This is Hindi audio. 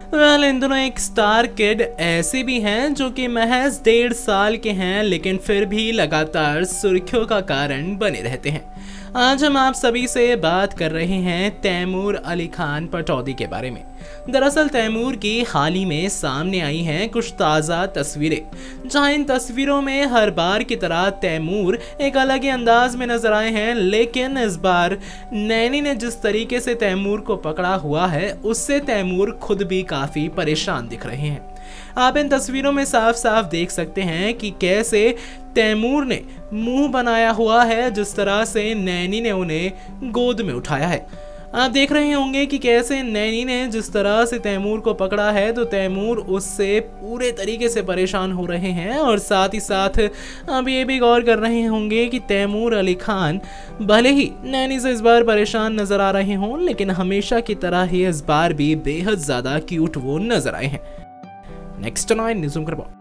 इन दोनों एक स्टार किड ऐसे भी हैं जो कि महज 1.5 साल के हैं, लेकिन फिर भी लगातार सुर्खियों का कारण बने रहते हैं। आज हम आप सभी से बात कर रहे हैं तैमूर अली खान पटौदी के बारे में। दरअसल तैमूर की हाल ही में सामने आई हैं कुछ ताज़ा तस्वीरें, जहां इन तस्वीरों में हर बार की तरह तैमूर एक अलग ही अंदाज में नजर आए हैं, लेकिन इस बार नैनी ने जिस तरीके से तैमूर को पकड़ा हुआ है उससे तैमूर खुद भी काफ़ी परेशान दिख रहे हैं। आप इन तस्वीरों में साफ साफ देख सकते हैं कि कैसे तैमूर ने मुंह बनाया हुआ है, जिस तरह से नैनी ने उन्हें गोद में उठाया है। आप देख रहे होंगे कि कैसे नैनी ने जिस तरह से तैमूर को पकड़ा है तो तैमूर उससे पूरे तरीके से परेशान हो रहे हैं। और साथ ही साथ आप ये भी गौर कर रहे होंगे कि तैमूर अली खान भले ही नैनी से इस बार परेशान नजर आ रहे हों, लेकिन हमेशा की तरह ही इस बार भी बेहद ज़्यादा क्यूट वो नजर आए हैं। Next 9 news